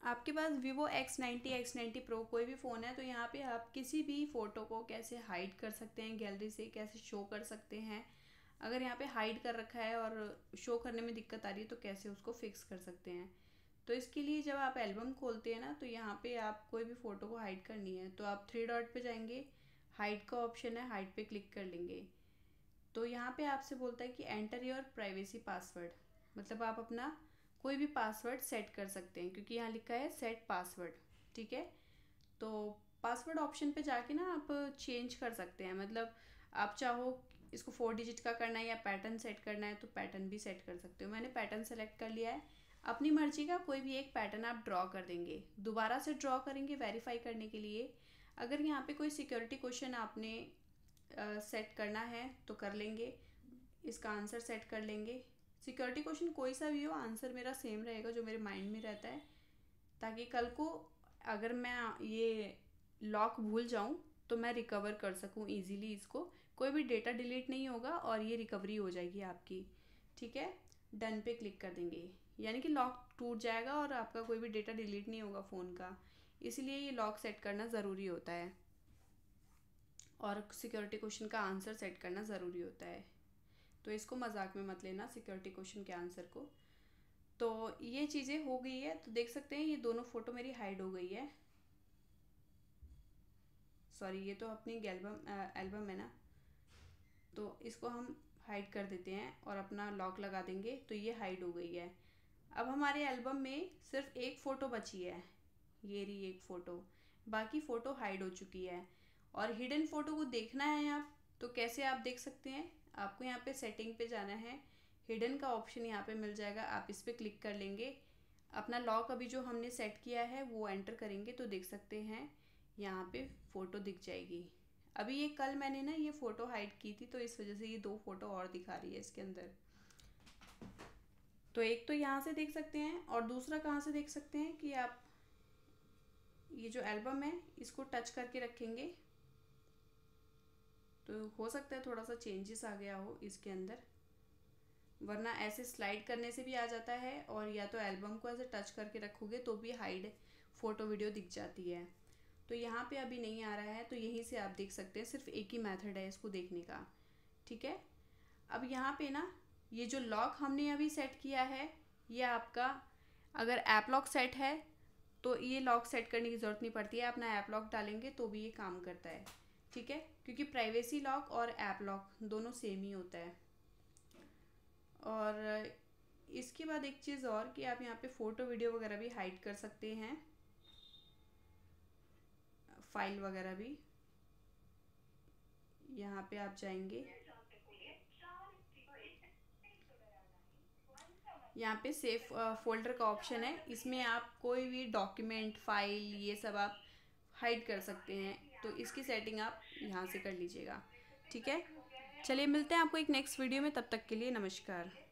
आपके पास Vivo X90 X90 Pro कोई भी फ़ोन है तो यहाँ पे आप किसी भी फ़ोटो को कैसे हाइड कर सकते हैं, गैलरी से कैसे शो कर सकते हैं। अगर यहाँ पे हाइड कर रखा है और शो करने में दिक्कत आ रही है तो कैसे उसको फिक्स कर सकते हैं। तो इसके लिए जब आप एल्बम खोलते हैं ना तो यहाँ पे आप कोई भी फ़ोटो को हाइड करनी है तो आप थ्री डॉट पे जाएंगे, हाइड का ऑप्शन है, हाइड पे क्लिक कर लेंगे। तो यहाँ पे आपसे बोलता है कि एंटर योर प्राइवेसी पासवर्ड, मतलब आप अपना कोई भी पासवर्ड सेट कर सकते हैं क्योंकि यहाँ लिखा है सेट पासवर्ड। ठीक है, तो पासवर्ड ऑप्शन पे जाके ना आप चेंज कर सकते हैं, मतलब आप चाहो इसको 4 डिजिट का करना है या पैटर्न सेट करना है तो पैटर्न भी सेट कर सकते हो। मैंने पैटर्न सेलेक्ट कर लिया है। अपनी मर्जी का कोई भी एक पैटर्न आप ड्रॉ कर देंगे, दोबारा से ड्रॉ करेंगे वेरीफाई करने के लिए। अगर यहाँ पे कोई सिक्योरिटी क्वेश्चन आपने सेट करना है तो कर लेंगे, इसका आंसर सेट कर लेंगे। सिक्योरिटी क्वेश्चन कोई सा भी हो, आंसर मेरा सेम रहेगा जो मेरे माइंड में रहता है, ताकि कल को अगर मैं ये लॉक भूल जाऊं तो मैं रिकवर कर सकूं इजीली इसको। कोई भी डेटा डिलीट नहीं होगा और ये रिकवरी हो जाएगी आपकी। ठीक है, डन पे क्लिक कर देंगे, यानी कि लॉक टूट जाएगा और आपका कोई भी डेटा डिलीट नहीं होगा फ़ोन का। इसलिए ये लॉक सेट करना ज़रूरी होता है और सिक्योरिटी क्वेश्चन का आंसर सेट करना ज़रूरी होता है। तो इसको मजाक में मत लेना सिक्योरिटी क्वेश्चन के आंसर को। तो ये चीज़ें हो गई है, तो देख सकते हैं ये दोनों फ़ोटो मेरी हाइड हो गई है। सॉरी, ये तो अपनी एल्बम है ना, तो इसको हम हाइड कर देते हैं और अपना लॉक लगा देंगे तो ये हाइड हो गई है। अब हमारे एल्बम में सिर्फ एक फ़ोटो बची है, ये रही एक फ़ोटो, बाकी फ़ोटो हाइड हो चुकी है। और हिडन फ़ोटो को देखना है आप तो कैसे आप देख सकते हैं, आपको यहाँ पे सेटिंग पे जाना है, हिडन का ऑप्शन यहाँ पे मिल जाएगा, आप इस पर क्लिक कर लेंगे। अपना लॉक अभी जो हमने सेट किया है वो एंटर करेंगे तो देख सकते हैं यहाँ पे फ़ोटो दिख जाएगी। अभी ये कल मैंने ना ये फ़ोटो हाइड की थी तो इस वजह से ये 2 फ़ोटो और दिखा रही है इसके अंदर। तो एक तो यहाँ से देख सकते हैं और दूसरा कहाँ से देख सकते हैं कि आप ये जो एल्बम है इसको टच करके रखेंगे तो हो सकता है थोड़ा सा चेंजेस आ गया हो इसके अंदर, वरना ऐसे स्लाइड करने से भी आ जाता है और या तो एल्बम को ऐसे टच करके रखोगे तो भी हाइड फ़ोटो वीडियो दिख जाती है। तो यहाँ पे अभी नहीं आ रहा है तो यहीं से आप देख सकते हैं, सिर्फ एक ही मेथड है इसको देखने का। ठीक है, अब यहाँ पे ना ये जो लॉक हमने अभी सेट किया है ये आपका अगर ऐप लॉक सेट है तो ये लॉक सेट करने की ज़रूरत नहीं पड़ती है, अपना ऐप लॉक डालेंगे तो भी ये काम करता है। ठीक है, क्योंकि प्राइवेसी लॉक और ऐप लॉक दोनों सेम ही होता है। और इसके बाद एक चीज़ और कि आप यहाँ पे फ़ोटो वीडियो वगैरह भी हाइड कर सकते हैं, फाइल वगैरह भी। यहाँ पे आप जाएंगे, यहाँ पे सेफ फोल्डर का ऑप्शन है, इसमें आप कोई भी डॉक्यूमेंट फाइल ये सब आप हाइड कर सकते हैं, तो इसकी सेटिंग आप यहाँ से कर लीजिएगा। ठीक है, चलिए मिलते हैं आपको एक नेक्स्ट वीडियो में, तब तक के लिए नमस्कार।